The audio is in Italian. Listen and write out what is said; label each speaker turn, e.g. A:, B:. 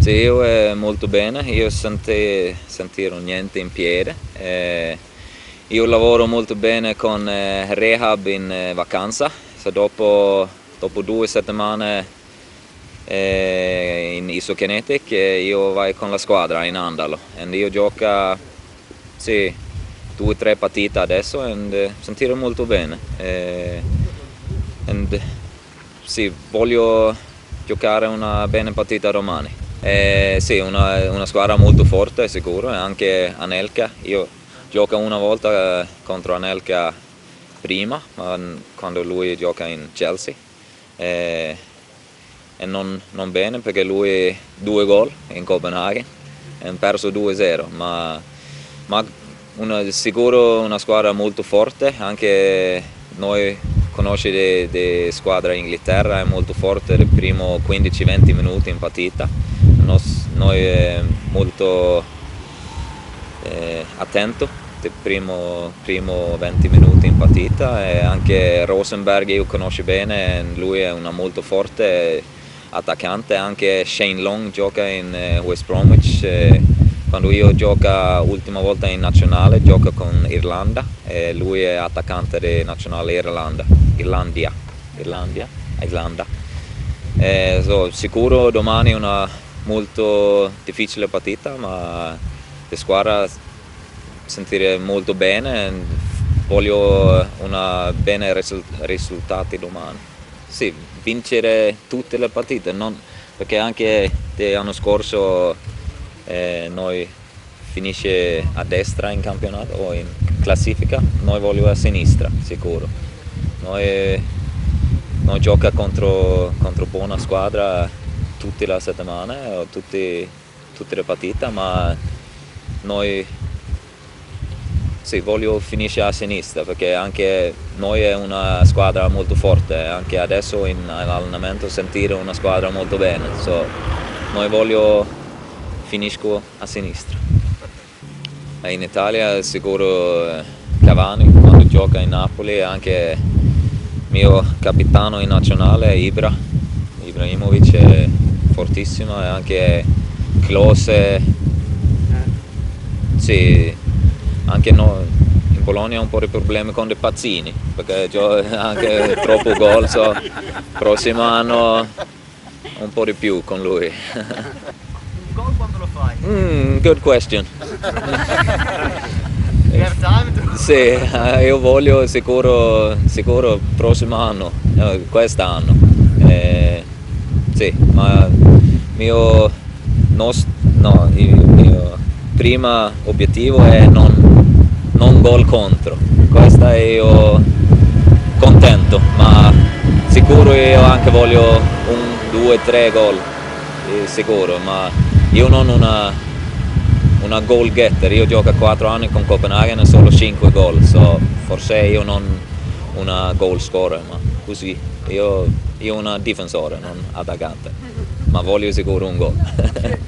A: Sì, io molto bene, io sentiro niente in piede. Io lavoro molto bene con rehab in vacanza, dopo 2 settimane in Isokinetic io vai con la squadra in Andalo e io gioco sì, 2 o 3 partite adesso e sentire molto bene. Sì, voglio giocare una bella partita domani. Sì, una squadra molto forte sicuro, e anche Anelka. Io gioco una volta contro Anelka prima, quando lui gioca in Chelsea. E non bene perché lui 2 gol in Copenaghen e ha perso 2-0, ma sicuro una squadra molto forte, anche noi conosci di squadra in Inghilterra, è molto forte i primi 15-20 minuti in partita, noi è molto attento il primo 20 minuti in partita, e anche Rosenberg io conosco bene, lui è una molto forte attaccante, anche Shane Long gioca in West Bromwich. Quando io gioco l'ultima volta in nazionale gioco con Irlanda e lui è attaccante di nazionale Irlanda. Sicuro domani è una molto difficile partita, ma la squadra sentire molto bene, voglio una bene risultati domani. Sì, vincere tutte le partite, perché anche l'anno scorso noi finisce a destra in campionato o in classifica, noi vogliamo a sinistra sicuro. Noi gioca contro buona squadra tutte le settimane o tutte le partite, ma noi sì, voglio finire a sinistra perché anche noi è una squadra molto forte, anche adesso in allenamento sentire una squadra molto bene, noi voglio finisco a sinistra. In Italia sicuro Cavani quando gioca in Napoli, anche mio capitano in nazionale Ibrahimovic è fortissimo, e anche Klose, sì, anche noi in Polonia un po' di problemi con i Pazzini perché anche troppo gol, prossimo anno un po' di più con lui.
B: Un gol quando lo fai?
A: Good question. Sì, io voglio sicuro prossimo anno, quest'anno. Sì, ma il mio primo obiettivo è non gol contro. Questo è io contento, ma sicuro io anche voglio 1, 2, 3 gol, sicuro, ma io non una goal getter, io gioco 4 anni con Copenaghen e solo 5 gol, forse io non una goal scorer, ma così, io una difensore, non attaccante, ma voglio sicuro un gol.